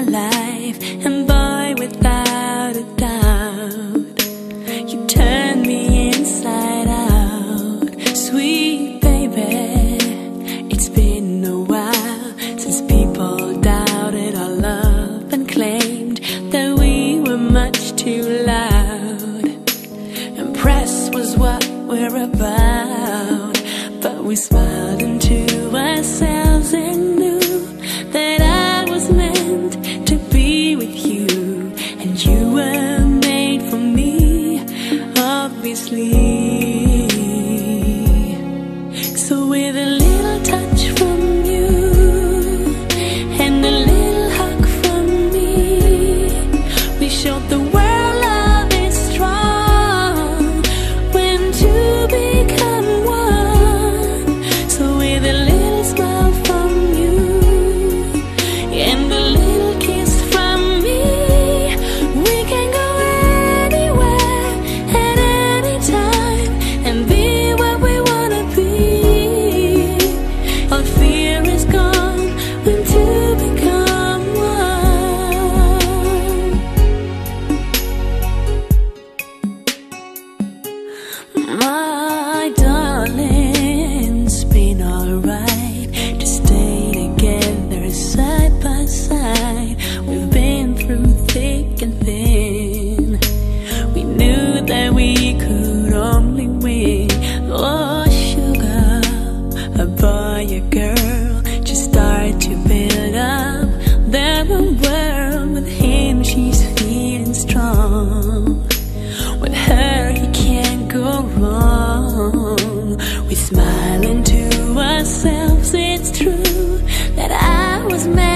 life, and boy, without a doubt, you turned me inside out. Sweet baby, it's been a while since people doubted our love and claimed that we were much too loud. Impress was what we're about, but we smiled into ourselves and knew that I was meant to be with you, and you were made for me, obviously. So with a little touch from you and a little hug from me, we showed the world love is strong when two become one. So with a little smile from you and a little kiss from me, we can go anywhere at any time and be what we wanna be. All fear is gone when two become one. My darling, it's been alright to stay together side by side. We've been through thick and thin. We knew that we could only win. Oh sugar, a boy, a girl, just start to build up their own world. With him she's feeling strong, with her he can't go wrong. We smile into ourselves, it's true that I was mad